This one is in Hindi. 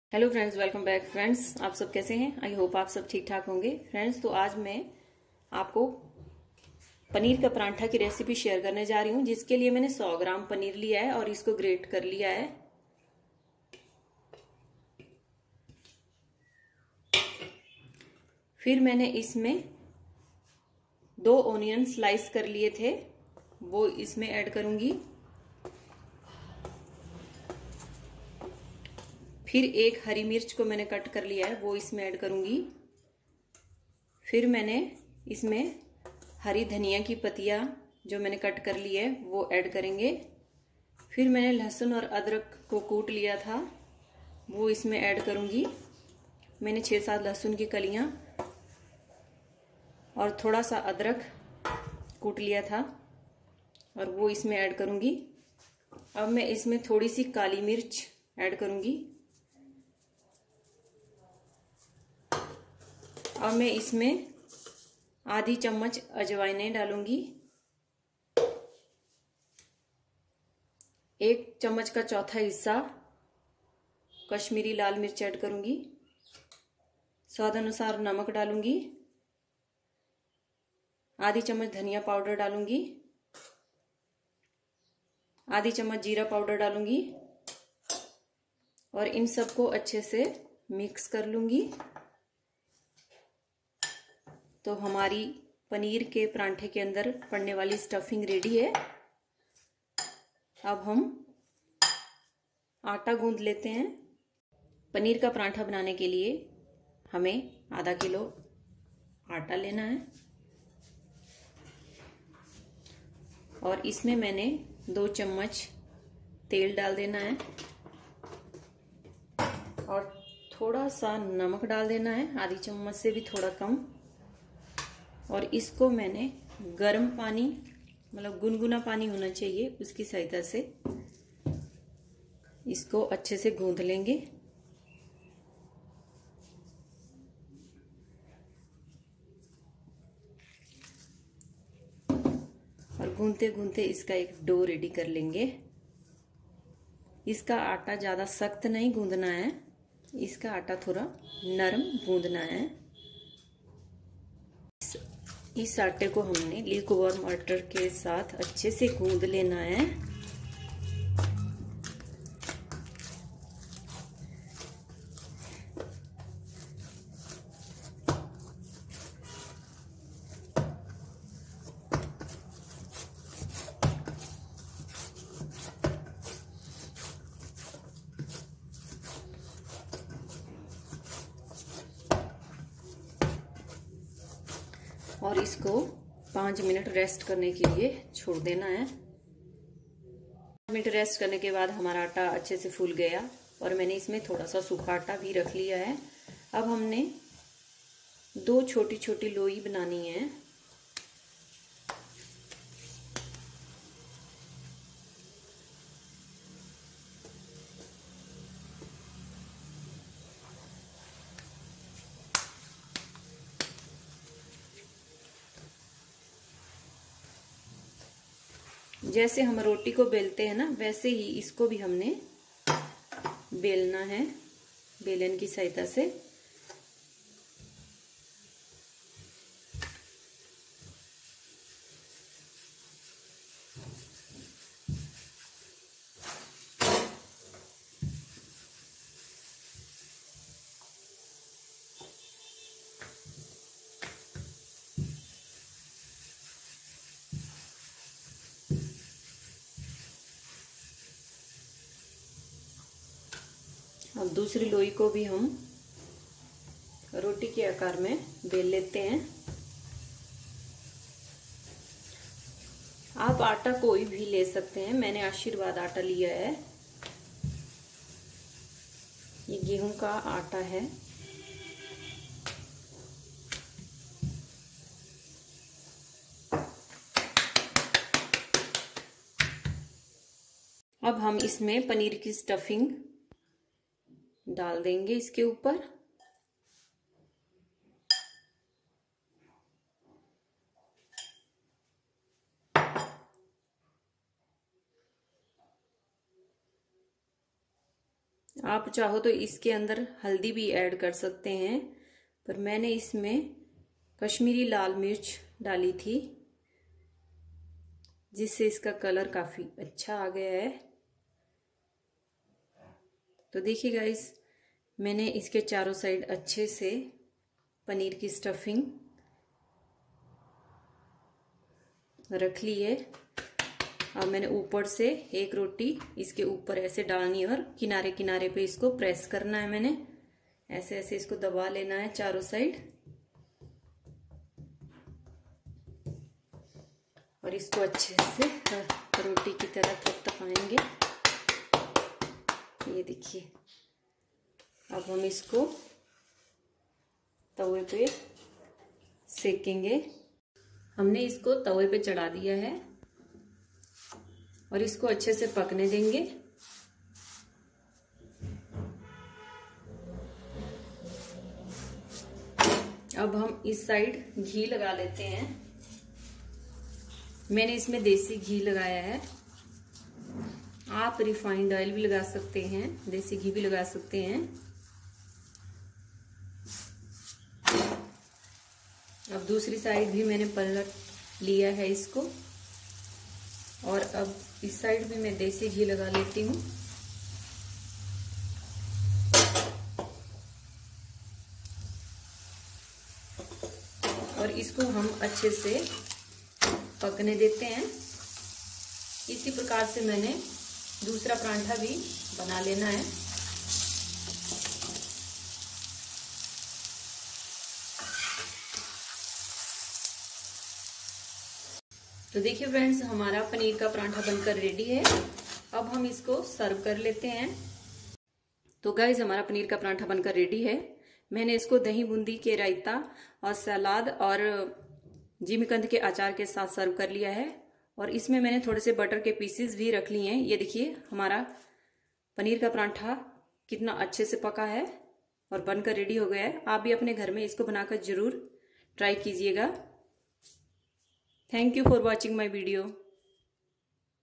Hello friends, welcome back friends. आप सब कैसे हैं? आई होप आप सब ठीक ठाक होंगे फ्रेंड्स। तो आज मैं आपको पनीर का परांठा की रेसिपी शेयर करने जा रही हूं, जिसके लिए मैंने 100 ग्राम पनीर लिया है और इसको ग्रेट कर लिया है। फिर मैंने इसमें 2 ऑनियन स्लाइस कर लिए थे, वो इसमें ऐड करूंगी। फिर एक हरी मिर्च को मैंने कट कर लिया है, वो इसमें ऐड करूंगी। फिर मैंने इसमें हरी धनिया की पत्तियां जो मैंने कट कर ली है वो ऐड करेंगे। फिर मैंने लहसुन और अदरक को कूट लिया था, वो इसमें ऐड करूंगी। मैंने 6-7 लहसुन की कलियां और थोड़ा सा अदरक कूट लिया था और वो इसमें ऐड करूंगी। अब मैं इसमें थोड़ी सी काली मिर्च ऐड करूंगी। अब मैं इसमें आधी चम्मच अजवाइनें डालूंगी। 1 चम्मच का चौथा हिस्सा कश्मीरी लाल मिर्च ऐड करूंगी। स्वाद अनुसार नमक डालूंगी। आधी चम्मच धनिया पाउडर डालूंगी। आधी चम्मच जीरा पाउडर डालूंगी और इन सबको अच्छे से मिक्स कर लूंगी। तो हमारी पनीर के परांठे के अंदर पड़ने वाली स्टफिंग रेडी है। अब हम आटा गूंद लेते हैं। पनीर का परांठा बनाने के लिए हमें आधा किलो आटा लेना है और इसमें मैंने 2 चम्मच तेल डाल देना है और थोड़ा सा नमक डाल देना है, आधी चम्मच से भी थोड़ा कम। और इसको मैंने गर्म पानी, मतलब गुनगुना पानी होना चाहिए, उसकी सहायता से इसको अच्छे से गूंथ लेंगे। और गूंथते गूंथते इसका एक डो रेडी कर लेंगे। इसका आटा ज्यादा सख्त नहीं गूंदना है, इसका आटा थोड़ा नरम गूंदना है। इस आटे को हमने ल्यूकवार्म वाटर के साथ अच्छे से गूंद लेना है। और इसको 5 मिनट रेस्ट करने के लिए छोड़ देना है। 5 मिनट रेस्ट करने के बाद हमारा आटा अच्छे से फूल गया और मैंने इसमें थोड़ा सा सूखा आटा भी रख लिया है। अब हमने 2 छोटी छोटी लोई बनानी है। जैसे हम रोटी को बेलते हैं ना, वैसे ही इसको भी हमने बेलना है, बेलन की सहायता से। अब दूसरी लोई को भी हम रोटी के आकार में बेल लेते हैं। आप आटा कोई भी ले सकते हैं, मैंने आशीर्वाद आटा लिया है। ये गेहूं का आटा है। अब हम इसमें पनीर की स्टफिंग डाल देंगे इसके ऊपर। आप चाहो तो इसके अंदर हल्दी भी ऐड कर सकते हैं, पर मैंने इसमें कश्मीरी लाल मिर्च डाली थी, जिससे इसका कलर काफी अच्छा आ गया है। तो देखिए गाइस, मैंने इसके चारों साइड अच्छे से पनीर की स्टफिंग रख ली है। अब मैंने ऊपर से एक रोटी इसके ऊपर ऐसे डालनी है और किनारे किनारे पे इसको प्रेस करना है। मैंने ऐसे ऐसे इसको दबा लेना है चारों साइड और इसको अच्छे से रोटी की तरह थपथपाएंगे। ये देखिए, अब हम इसको तवे पे सेकेंगे। हमने इसको तवे पे चढ़ा दिया है और इसको अच्छे से पकने देंगे। अब हम इस साइड घी लगा लेते हैं। मैंने इसमें देसी घी लगाया है, आप रिफाइंड ऑयल भी लगा सकते हैं, देसी घी भी लगा सकते हैं। अब दूसरी साइड भी मैंने पलट लिया है इसको और अब इस साइड भी मैं देसी घी लगा लेती हूँ। और इसको हम अच्छे से पकने देते हैं। इसी प्रकार से मैंने दूसरा परांठा भी बना लेना है। तो देखिए फ्रेंड्स, हमारा पनीर का परांठा बनकर रेडी है। अब हम इसको सर्व कर लेते हैं। तो गाइस, हमारा पनीर का परांठा बनकर रेडी है। मैंने इसको दही बूंदी के रायता और सलाद और जिमीकंद के अचार के साथ सर्व कर लिया है। और इसमें मैंने थोड़े से बटर के पीसेस भी रख लिए हैं। ये देखिए, हमारा पनीर का परांठा कितना अच्छे से पका है और बनकर रेडी हो गया है। आप भी अपने घर में इसको बनाकर जरूर ट्राई कीजिएगा। Thank you for watching my video.